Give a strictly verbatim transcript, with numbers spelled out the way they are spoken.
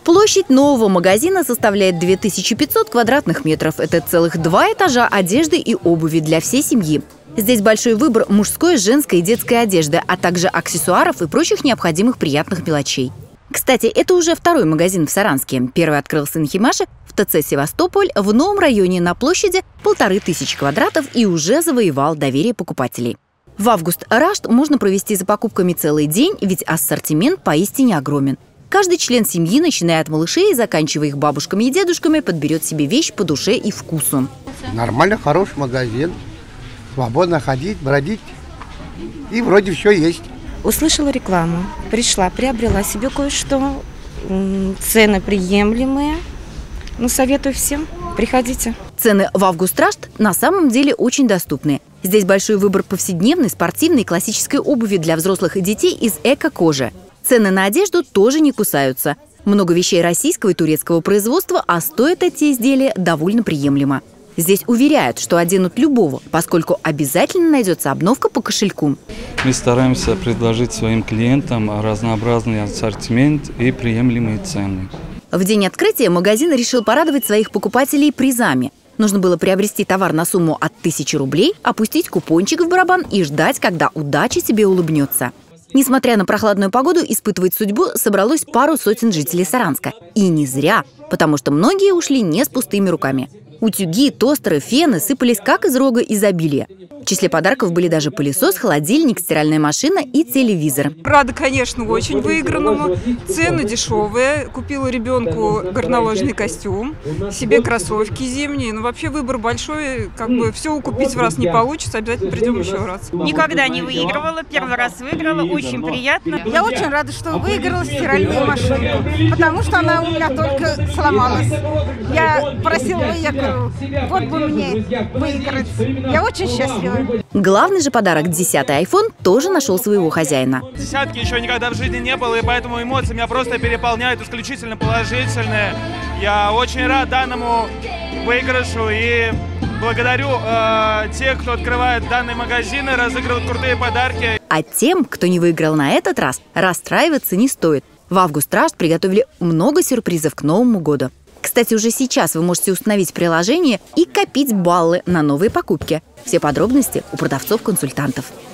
Площадь нового магазина составляет две тысячи пятьсот квадратных метров. Это целых два этажа одежды и обуви для всей семьи. Здесь большой выбор мужской, женской и детской одежды, а также аксессуаров и прочих необходимых приятных мелочей. Кстати, это уже второй магазин в Саранске. Первый открылся на Химаше, в ТЦ «Севастополь», в новом районе на площади полторы тысячи квадратов и уже завоевал доверие покупателей. В август Рашт можно провести за покупками целый день, ведь ассортимент поистине огромен. Каждый член семьи, начиная от малышей и заканчивая их бабушками и дедушками, подберет себе вещь по душе и вкусу. Нормально, хороший магазин. Свободно ходить, бродить. И вроде все есть. Услышала рекламу, пришла, приобрела себе кое-что. Цены приемлемые. Ну, советую всем. Приходите. Цены в август Рашт на самом деле очень доступны. Здесь большой выбор повседневной, спортивной и классической обуви для взрослых и детей из эко-кожи. Цены на одежду тоже не кусаются. Много вещей российского и турецкого производства, а стоят эти изделия довольно приемлемо. Здесь уверяют, что оденут любого, поскольку обязательно найдется обновка по кошельку. Мы стараемся предложить своим клиентам разнообразный ассортимент и приемлемые цены. В день открытия магазин решил порадовать своих покупателей призами. Нужно было приобрести товар на сумму от тысячи рублей, опустить купончик в барабан и ждать, когда удача тебе улыбнется. Несмотря на прохладную погоду, испытывать судьбу собралось пару сотен жителей Саранска. И не зря, потому что многие ушли не с пустыми руками. Утюги, тостеры, фены сыпались как из рога изобилия. В числе подарков были даже пылесос, холодильник, стиральная машина и телевизор. Рада, конечно, очень выигранному. Цены дешевые. Купила ребенку горнолыжный костюм, себе кроссовки зимние. Ну, вообще выбор большой. Как бы все купить в раз не получится. Обязательно придем еще раз. Никогда не выигрывала. Первый раз выиграла. Очень приятно. Я очень рада, что выиграла стиральную машинку, потому что она у меня только сломалась. Я просила выиграть. Вот бы мне выиграть. Я очень счастлива. Главный же подарок, десятый айфон, тоже нашел своего хозяина. Десятки еще никогда в жизни не было, и поэтому эмоции меня просто переполняют исключительно положительные. Я очень рад данному выигрышу и благодарю э, тех, кто открывает данные магазины, разыгрывает крутые подарки. А тем, кто не выиграл на этот раз, расстраиваться не стоит. В август Рашт приготовили много сюрпризов к Новому году. Кстати, уже сейчас вы можете установить приложение и копить баллы на новые покупки. Все подробности у продавцов-консультантов.